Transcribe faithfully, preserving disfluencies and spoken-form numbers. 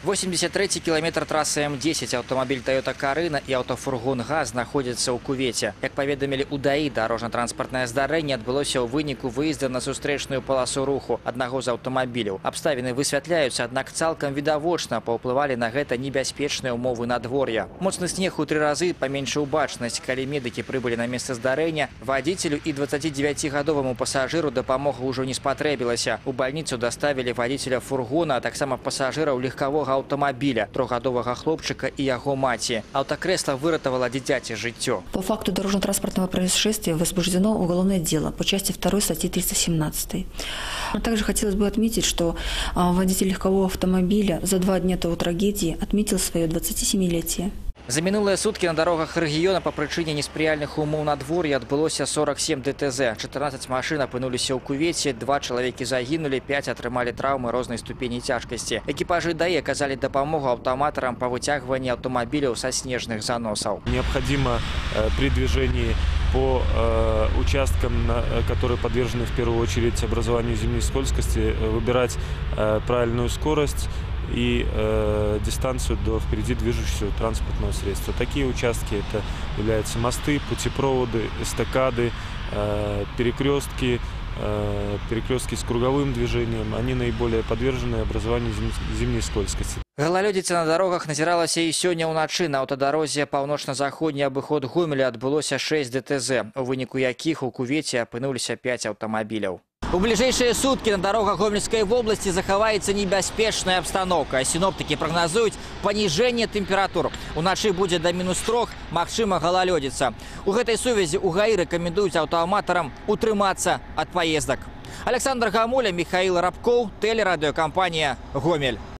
восемьдесят третий километр трассы М десять. Аўтамабіль Toyota Карына і аўтафургон ГАЗ знаходзяцца ў кувеце. Як паведамілі ў ДАІ, дарожна-транспартнае здарэнне адбылося ў выніку выезда на сустрэчную паласу руху аднаго з аўтамабіляў. Абставіны высвятляюцца, аднак цалкам відавочна паўплывалі на гэта небяспечныя ўмовы надвор'я. Моцны снег у тры разы паменшыў бачнасць. Калі медыкі прыбылі на месца здарэння, вадзіцелю і дваццацідзевяцігадоваму пасажыру дапамога ўжо не спатрэбілася. У бальніцу даставілі вадзіцеля фургона, а таксама пасажыраў легкавога аўтамабіля, трохгадовага хлопчыка и его маці. Аўтакрэсла выратавала дзіцяці жыццё. По факту дорожно-транспортного происшествия возбуждено уголовное дело по части второй статьи триста семнадцать. Также хотелось бы отметить, что водитель легкового автомобиля за два дня до трагедии отметил свое двадцатисемилетие. За минулые сутки на дорогах региона по причине несприяльных умов надвор'я отбылося сорок семь ДТЗ. четырнадцать машин опынулись у кувете, два человека загинули, пять отрымали травмы разной ступени тяжкости. Экипажи ДАИ оказали допомогу автоматорам по вытягиванию автомобилей со снежных заносов. Необходимо э, при движении по э, участкам, на, которые подвержены в первую очередь образованию зимней скользкости, э, выбирать э, правильную скорость и э, дистанцию до впереди движущегося транспортного средства. Такие участки это являются мосты, путепроводы, эстакады, э, перекрестки, э, перекрестки с круговым движением. Они наиболее подвержены образованию зим, зимней скользкости. Галалёдзіца на дорогах назіралася і сёння ўначы. На аўтадарозе паўночна-заходні абыход Гомеля адбылося шесть ДТЗ, у выніку якіх у кувеце апынуліся пять аўтамабіляў. У ближайшие сутки на дорогах Гомельской области захаваецца небяспечная обстановка. Синоптики прогнозуют понижение температур. Уначы будет до минус трех, магчыма галалёдзіца. У гэтай сувязі у ГАИ рекомендуют аўтааматарам утрымацца от поездок. Александр Гамуля, Михаил Рабков, телерадиокомпания «Гомель».